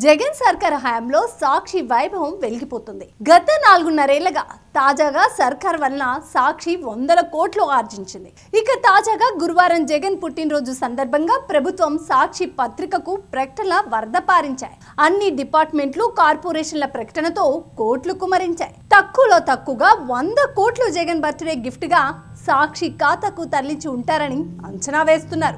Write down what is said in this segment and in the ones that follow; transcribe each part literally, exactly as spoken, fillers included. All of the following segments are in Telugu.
జగన్ సర్కార్ హయాంలో సాక్షి వైభవం వెలిగిపోతుంది. గత నాలుగున్నరేళ్లుగా తాజాగా సర్కార్ వలన సాక్షి వందల కోట్లు ఆర్జించింది. ఇక తాజాగా గురువారం జగన్ పుట్టినరోజు సందర్భంగా ప్రభుత్వం సాక్షి పత్రికకు ప్రకటనల వరద పారించాయి. అన్ని డిపార్ట్మెంట్లు కార్పొరేషన్ల ప్రకటనతో కోట్లు కుమరించాయి. తక్కువలో తక్కువగా వంద కోట్లు జగన్ బర్త్డే గిఫ్ట్ గా సాక్షి ఖాతాకు తరలించి ఉంటారని అంచనా వేస్తున్నారు.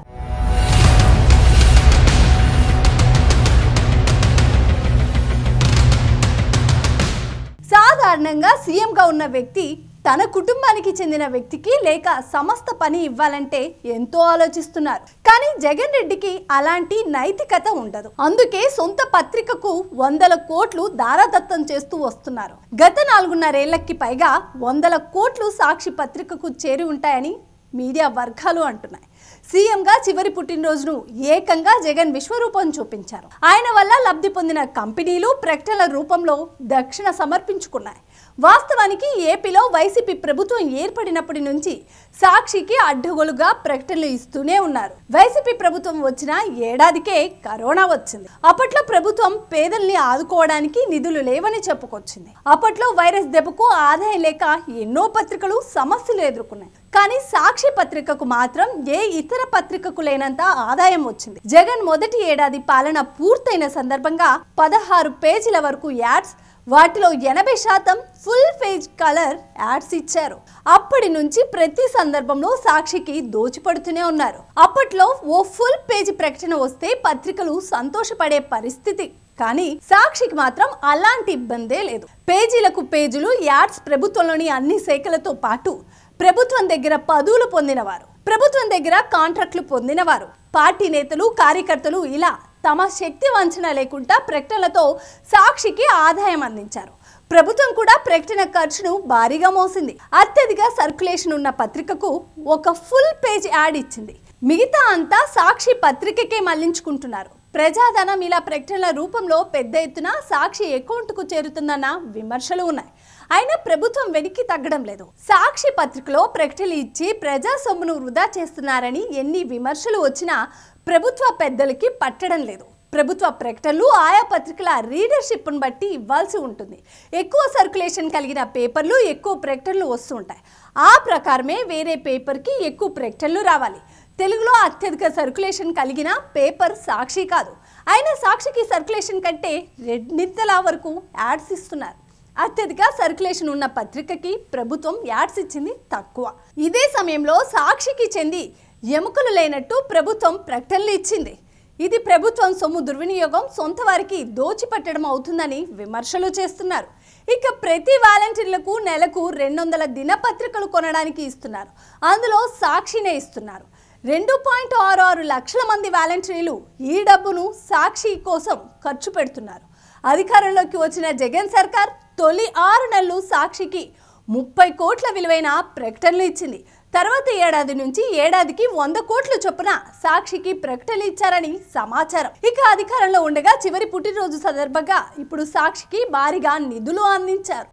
సాధారణంగా సీఎంగా ఉన్న వ్యక్తి తన కుటుంబానికి చెందిన వ్యక్తికి లేక సమస్త పని ఇవ్వాలంటే ఎంతో ఆలోచిస్తున్నారు. కానీ జగన్ రెడ్డికి అలాంటి నైతికత ఉండదు. అందుకే సొంత పత్రికకు వందల కోట్లు దారాదత్తం చేస్తూ వస్తున్నారు. గత నాలుగున్నరేళ్లకి పైగా వందల కోట్లు సాక్షి పత్రికకు చేరి ఉంటాయని మీడియా వర్గాలు అంటున్నాయి. సీఎంగా చివరి పుట్టినరోజును ఏకంగా జగన్ విశ్వరూపం చూపించారు. ఆయన వల్ల లబ్ధి పొందిన కంపెనీలు ప్రకటనల రూపంలో దక్షిణ సమర్పించుకున్నాయి. వాస్తవానికి ఏపీలో వైసీపీ ప్రభుత్వం ఏర్పడినప్పటి నుంచి సాక్షికి అడ్డగోలుగా ప్రకటనలు ఇస్తూనే ఉన్నారు. వైసీపీ ప్రభుత్వం వచ్చిన ఏడాదికే కరోనా వచ్చింది. అప్పట్లో ప్రభుత్వం పేదల్ని ఆదుకోవడానికి నిధులు లేవని చెప్పుకొచ్చింది. అప్పట్లో వైరస్ దెబ్బకు ఆదాయం లేక ఎన్నో పత్రికలు సమస్యలు ఎదుర్కొన్నాయి. కానీ సాక్షి పత్రికకు మాత్రం ఏ ఇతర పత్రికకు లేనంత ఆదాయం వచ్చింది. జగన్ మొదటి ఏడాది పాలన పూర్తయిన సందర్భంగా పదహారు పేజీల వరకు యాడ్స్, వాటిలో ఎనభై శాతం ఫుల్ పేజ్ కలర్ యాడ్స్ ఇచ్చారు. అప్పటి నుంచి ప్రతి సందర్భంలో సాక్షికి దోచిపడుతూనే ఉన్నారు. అప్పట్లో ఓ ఫుల్ పేజ్ ప్రకటన వస్తే పత్రికలు సంతోషపడే పరిస్థితి. కానీ సాక్షికి మాత్రం అలాంటి ఇబ్బందే లేదు. పేజీలకు పేజీలు యాడ్స్ ప్రభుత్వంలోని అన్ని శాఖలతో పాటు ప్రభుత్వం దగ్గర పదవులు పొందినవారు, ప్రభుత్వం దగ్గర కాంట్రాక్టులు పొందినవారు, పార్టీ నేతలు, కార్యకర్తలు ఇలా తమ శక్తి వంచన లేకుండా ప్రకటనలతో సాక్షికి ఆదాయం అందించారు. ప్రభుత్వం కూడా ప్రకటన ఖర్చును భారీగా మోసింది. అత్యధిక సర్క్యులేషన్ ఉన్న పత్రికకు ఒక ఫుల్ పేజ్ యాడ్ ఇచ్చింది. మిగతా అంతా సాక్షి పత్రికకే మళ్లించుకుంటున్నారు. ప్రజాధనం ఇలా ప్రకటనల రూపంలో పెద్ద ఎత్తున సాక్షి అకౌంట్కు చేరుతుందన్న విమర్శలు ఉన్నాయి. అయినా ప్రభుత్వం వెనక్కి తగ్గడం లేదు. సాక్షి పత్రికలో ప్రకటనలు ఇచ్చి ప్రజా సొమ్మును వృధా చేస్తున్నారని ఎన్ని విమర్శలు వచ్చినా ప్రభుత్వ పెద్దలకి పట్టడం లేదు. ప్రభుత్వ ప్రకటనలు ఆయా పత్రికల రీడర్షిప్ను బట్టి ఇవ్వాల్సి ఉంటుంది. ఎక్కువ సర్క్యులేషన్ కలిగిన పేపర్లు ఎక్కువ ప్రకటనలు వస్తూ ఉంటాయి. ఆ ప్రకారమే వేరే పేపర్కి ఎక్కువ ప్రకటనలు రావాలి. తెలుగులో అత్యధిక సర్క్యులేషన్ కలిగిన పేపర్ సాక్షి కాదు. అయినా సాక్షికి సర్క్యులేషన్ కంటే రెండింతల వరకు యాడ్స్ ఇస్తున్నారు. అత్యధిక సర్క్యులేషన్ ఉన్న పత్రికకి ప్రభుత్వం యాడ్స్ ఇచ్చింది తక్కువ. ఇదే సమయంలో సాక్షికి చెంది ఎముకలు లేనట్టు ప్రభుత్వం ప్రకటనలు ఇచ్చింది. ఇది ప్రభుత్వం సొమ్ము దుర్వినియోగం, సొంత వారికి దోచిపట్టడం అవుతుందని విమర్శలు చేస్తున్నారు. ఇక ప్రతి వాలంటీర్లకు నెలకు రెండు వందల దినపత్రికలు కొనడానికి ఇస్తున్నారు. అందులో సాక్షినే ఇస్తున్నారు. రెండు పాయింట్ ఆరు ఆరు లక్షల మంది వాలంటీర్లు ఈ డబ్బును సాక్షి కోసం ఖర్చు పెడుతున్నారు. అధికారంలోకి వచ్చిన జగన్ సర్కార్ తొలి ఆరు నెలలు సాక్షికి ముప్పై కోట్ల విలువైన ప్రకటనలు ఇచ్చింది. తర్వాత ఏడాది నుంచి ఏడాదికి వంద కోట్ల చొప్పున సాక్షికి ప్రకటనలు ఇచ్చారని సమాచారం. ఇక అధికారంలో ఉండగా చివరి పుట్టినరోజు సందర్భంగా ఇప్పుడు సాక్షికి భారీగా నిధులు అందించారు.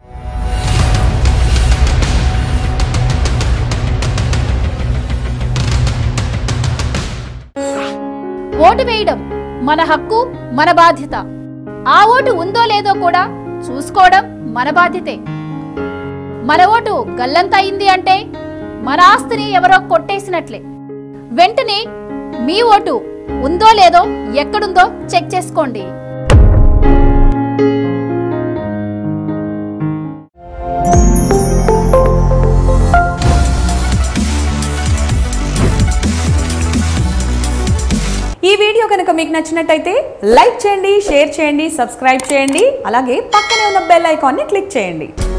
ఓటు వేయడం మన హక్కు, మన బాధ్యత. ఆ ఓటు ఉందో లేదో కూడా చూసుకోవడం మన బాధ్యతే. మన ఓటు గల్లంత అయింది అంటే మన ఆస్తిని ఎవరో కొట్టేసినట్లే. వెంటనే మీ ఓటు ఉందో లేదో ఎక్కడుందో చెక్ చేసుకోండి. ఈ వీడియో కనుక మీకు నచ్చినట్టయితే లైక్ చేయండి, షేర్ చేయండి, సబ్స్క్రైబ్ చేయండి. అలాగే పక్కనే ఉన్న బెల్ ఐకాన్ని క్లిక్ చేయండి.